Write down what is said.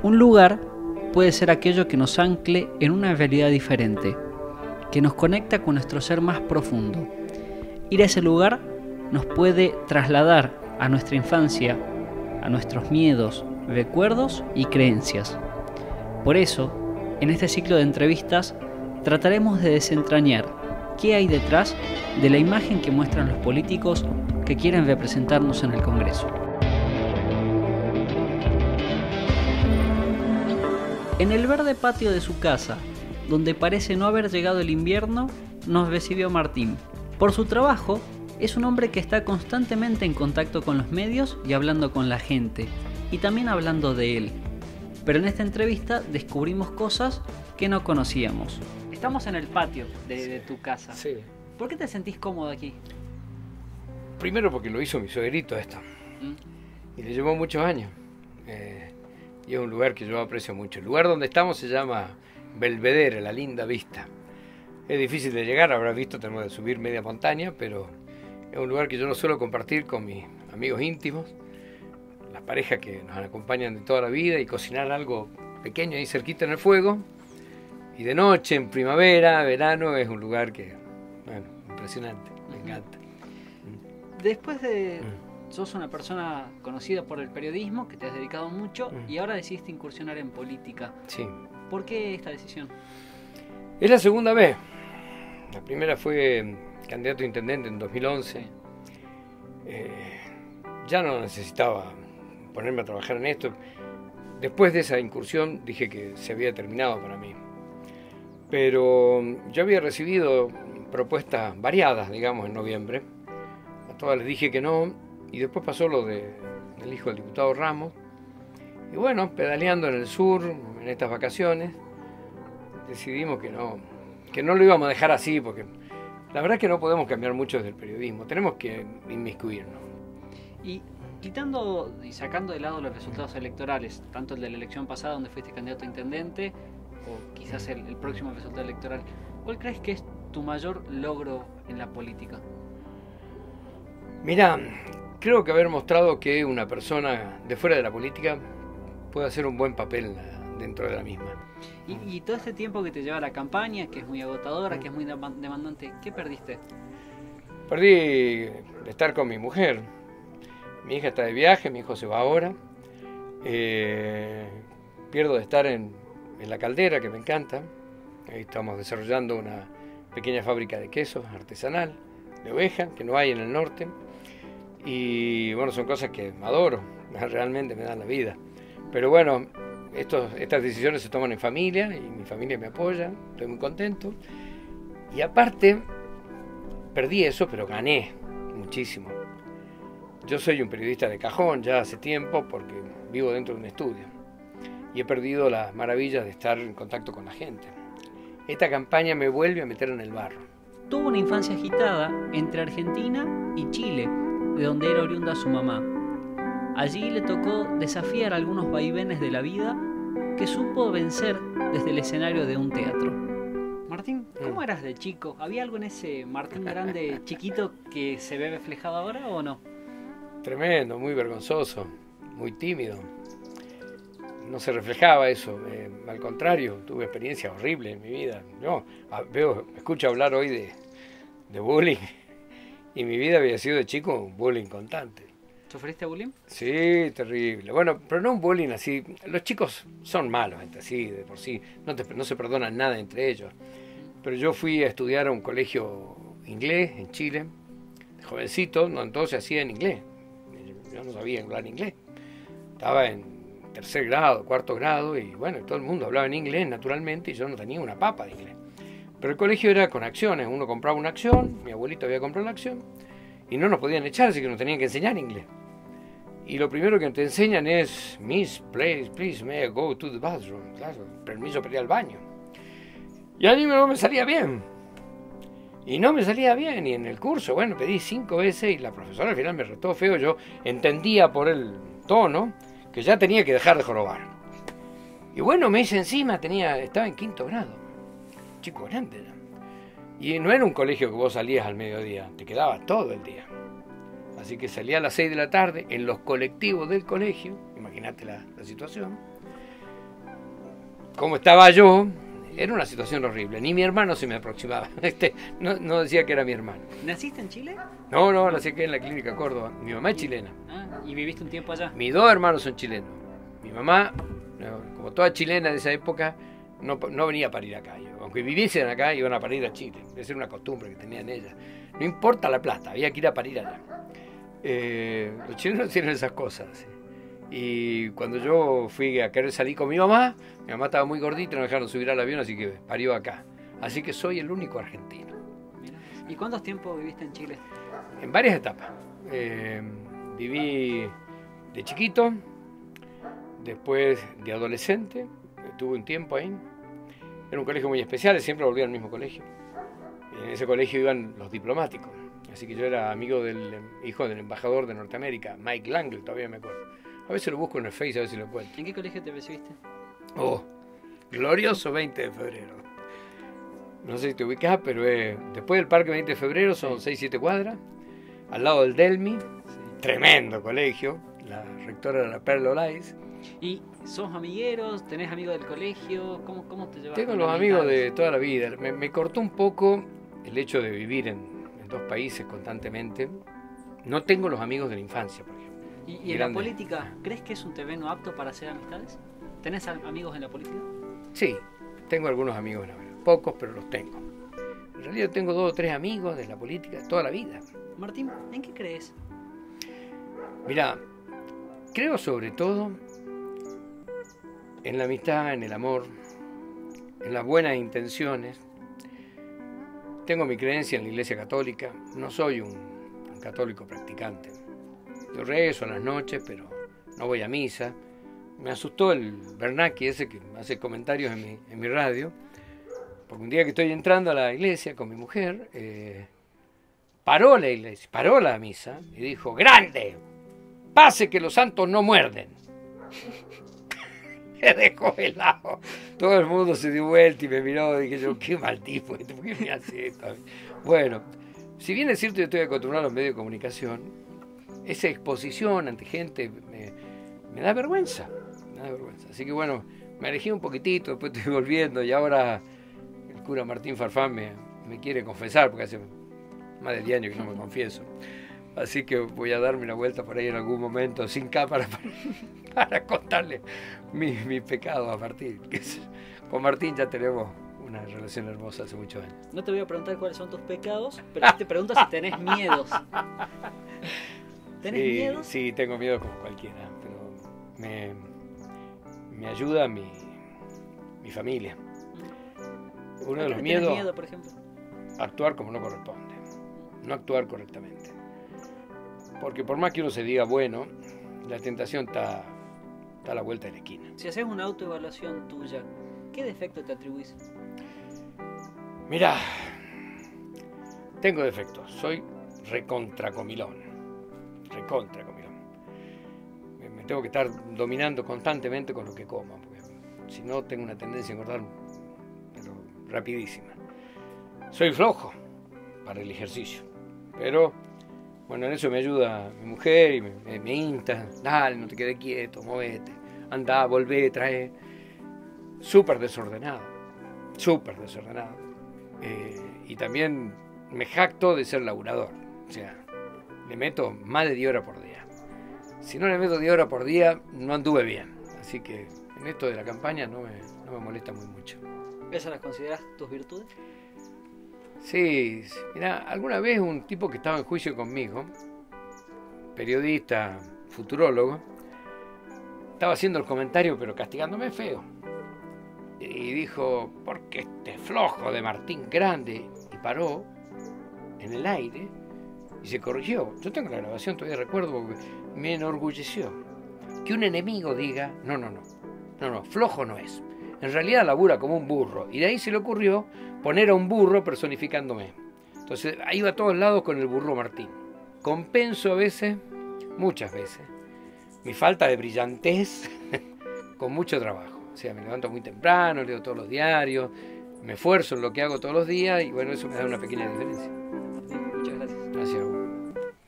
Un lugar puede ser aquello que nos ancle en una realidad diferente, que nos conecta con nuestro ser más profundo. Ir a ese lugar nos puede trasladar a nuestra infancia, a nuestros miedos, recuerdos y creencias. Por eso, en este ciclo de entrevistas, trataremos de desentrañar qué hay detrás de la imagen que muestran los políticos que quieren representarnos en el Congreso. En el verde patio de su casa, donde parece no haber llegado el invierno, nos recibió Martín. Por su trabajo, es un hombre que está constantemente en contacto con los medios y hablando con la gente, y también hablando de él. Pero en esta entrevista descubrimos cosas que no conocíamos. Estamos en el patio de tu casa. Sí. ¿Por qué te sentís cómodo aquí? Primero porque lo hizo mi suegrito esto. Y le llevó muchos años. Y es un lugar que yo aprecio mucho. El lugar donde estamos se llama Belvedere, la linda vista. Es difícil de llegar, habrás visto, tenemos que subir media montaña, pero es un lugar que yo no suelo compartir con mis amigos íntimos, las parejas que nos acompañan de toda la vida, y cocinar algo pequeño ahí cerquita en el fuego. Y de noche, en primavera, verano, es un lugar que, bueno, impresionante, me encanta. Después de... Sos una persona conocida por el periodismo, que te has dedicado mucho, y ahora decidiste incursionar en política. Sí. ¿Por qué esta decisión? Es la segunda vez. La primera fue candidato a intendente en 2011. Sí. Ya no necesitaba ponerme a trabajar en esto. Después de esa incursión dije que se había terminado para mí. Pero yo había recibido propuestas variadas, digamos, en noviembre. A todas les dije que no. Y después pasó lo del hijo del diputado Ramos. Y bueno, pedaleando en el sur, en estas vacaciones, decidimos que no lo íbamos a dejar así, porque la verdad es que no podemos cambiar mucho desde el periodismo. Tenemos que inmiscuirnos. Y quitando y sacando de lado los resultados electorales, tanto el de la elección pasada donde fuiste candidato a intendente, o quizás el próximo resultado electoral, ¿cuál crees que es tu mayor logro en la política? Mirá, creo que haber mostrado que una persona de fuera de la política puede hacer un buen papel dentro de la misma. Y todo este tiempo que te lleva la campaña, que es muy agotadora, que es muy demandante, ¿qué perdiste? Perdí de estar con mi mujer. Mi hija está de viaje, mi hijo se va ahora. Pierdo de estar en la caldera, que me encanta. Ahí estamos desarrollando una pequeña fábrica de quesos artesanal, de oveja, que no hay en el norte. Y bueno, son cosas que adoro, realmente me dan la vida. Pero bueno, estas decisiones se toman en familia y mi familia me apoya, estoy muy contento. Y aparte, perdí eso, pero gané muchísimo. Yo soy un periodista de cajón ya hace tiempo porque vivo dentro de un estudio. Y he perdido las maravillas de estar en contacto con la gente. Esta campaña me vuelve a meter en el barro. Tuvo una infancia agitada entre Argentina y Chile, de donde era oriunda su mamá. Allí le tocó desafiar algunos vaivenes de la vida que supo vencer desde el escenario de un teatro. Martín, ¿cómo eras de chico? ¿Había algo en ese Martín grande chiquito que se ve reflejado ahora o no? Tremendo, muy vergonzoso, muy tímido. No se reflejaba eso, al contrario, tuve experiencias horribles en mi vida. Yo escucho hablar hoy de bullying. Y mi vida había sido de chico un bullying constante. ¿Sufriste bullying? Sí, terrible. Bueno, pero no un bullying así. Los chicos son malos entre sí, de por sí. No se perdonan nada entre ellos. Pero yo fui a estudiar a un colegio inglés en Chile, de jovencito, no, entonces se hacía en inglés. Yo no sabía hablar inglés. Estaba en tercer grado, cuarto grado, y bueno, todo el mundo hablaba en inglés naturalmente, y yo no tenía una papa de inglés. Pero el colegio era con acciones, uno compraba una acción, mi abuelito había comprado la acción, y no nos podían echar, así que nos tenían que enseñar inglés. Y lo primero que te enseñan es, Miss, please, may I go to the bathroom? Claro, permiso para ir al baño. Y a mí no me salía bien. Y no me salía bien, y en el curso, bueno, pedí 5 veces, y la profesora al final me retó feo, yo entendía por el tono que ya tenía que dejar de jorobar. Y bueno, me hice encima, estaba en quinto grado. Chico grande era. Y no era un colegio que vos salías al mediodía, te quedabas todo el día. Así que salía a las 6 de la tarde en los colectivos del colegio, imagínate la situación, como estaba yo, era una situación horrible. Ni mi hermano se me aproximaba. No decía que era mi hermano. ¿Naciste en Chile? No, nací aquí en la Clínica Córdoba. Mi mamá es chilena. Ah, ¿y viviste un tiempo allá? Mis dos hermanos son chilenos. Mi mamá, como toda chilena de esa época, no venía a parir acá. Aunque viviesen acá, iban a parir a Chile. Esa era una costumbre que tenían ellas. No importa la plata, había que ir a parir allá. Los chilenos tienen esas cosas. ¿Sí? Y cuando yo fui a querer salir con mi mamá estaba muy gordita y no dejaron subir al avión, así que parió acá. Así que soy el único argentino. Mira. ¿Y cuántos tiempos viviste en Chile? En varias etapas. Viví de chiquito, después de adolescente, tuve un tiempo ahí. Era un colegio muy especial, siempre volví al mismo colegio. En ese colegio iban los diplomáticos, así que yo era amigo del hijo del embajador de Norteamérica, Mike Langley, todavía me acuerdo. A veces lo busco en el Face, a ver si lo encuentro. ¿En qué colegio te recibiste? Oh, glorioso 20 de febrero. No sé si te ubicás, pero después del Parque 20 de febrero son 6-7 cuadras, al lado del Delmi, sí. Tremendo colegio, la rectora era la Perla Olais. ¿Y sos amigueros? ¿Tenés amigos del colegio? ¿Cómo te llevas? Tengo los amigos de toda la vida. Me cortó un poco el hecho de vivir en dos países constantemente. No tengo los amigos de la infancia, por ejemplo. ¿Y en la política, crees que es un terreno apto para hacer amistades? ¿Tenés amigos en la política? Sí, tengo algunos amigos, pocos, pero los tengo. En realidad tengo 2 o 3 amigos de la política toda la vida. Martín, ¿en qué crees? Mirá, creo sobre todo en la amistad, en el amor, en las buenas intenciones. Tengo mi creencia en la Iglesia Católica. No soy un católico practicante. Yo rezo en las noches, pero no voy a misa. Me asustó el Bernacchi ese que hace comentarios en mi radio, porque un día que estoy entrando a la iglesia con mi mujer, paró la iglesia, paró la misa y dijo: ¡grande! ¡Pase que los santos no muerden! Me dejó helado. Todo el mundo se dio vuelta y me miró y dije yo: ¡qué mal tipo! ¿Por qué me hace esto? Bueno, si bien es cierto que estoy acostumbrado a los medios de comunicación, esa exposición ante gente me da vergüenza. Así que bueno, me alejé un poquitito, después estoy volviendo y ahora el cura Martín Farfán me quiere confesar, porque hace más de 10 años que no me confieso. Así que voy a darme una vuelta por ahí en algún momento sin cámara para contarle mis pecados a Martín. Con Martín ya tenemos una relación hermosa hace muchos años. No te voy a preguntar cuáles son tus pecados, pero te pregunto si tenés miedos. ¿Tenés miedos? Sí, tengo miedo como cualquiera, pero me ayuda mi familia. Uno de los miedos, miedo, por ejemplo? Actuar como no corresponde, no actuar correctamente. Porque por más que uno se diga bueno, la tentación está a la vuelta de la esquina. Si haces una autoevaluación tuya, ¿qué defecto te atribuís? Mirá, tengo defectos, soy recontracomilón. Me tengo que estar dominando constantemente con lo que como, porque si no tengo una tendencia a engordar, pero rapidísima. Soy flojo para el ejercicio, pero bueno, en eso me ayuda mi mujer y me insta: dale, no te quedes quieto, movete, andá, volvé, trae. Súper desordenado. Y también me jacto de ser laburador, o sea, le meto más de 10 horas por día. Si no le meto 10 horas por día, no anduve bien. Así que en esto de la campaña no me molesta muy mucho. ¿Esas las consideras tus virtudes? Sí, mirá, alguna vez un tipo que estaba en juicio conmigo, periodista, futurólogo, estaba haciendo el comentario pero castigándome feo. Y dijo: porque este flojo de Martín Grande, y paró en el aire y se corrigió. Yo tengo la grabación, todavía recuerdo, porque me enorgulleció que un enemigo diga: no, flojo no es, en realidad labura como un burro. Y de ahí se le ocurrió poner a un burro personificándome. Entonces ahí va a todos lados con el burro Martín. Compenso a veces, muchas veces, mi falta de brillantez con mucho trabajo. O sea, me levanto muy temprano, leo todos los diarios, me esfuerzo en lo que hago todos los días y bueno, eso me da una pequeña diferencia. Muchas gracias. Gracias.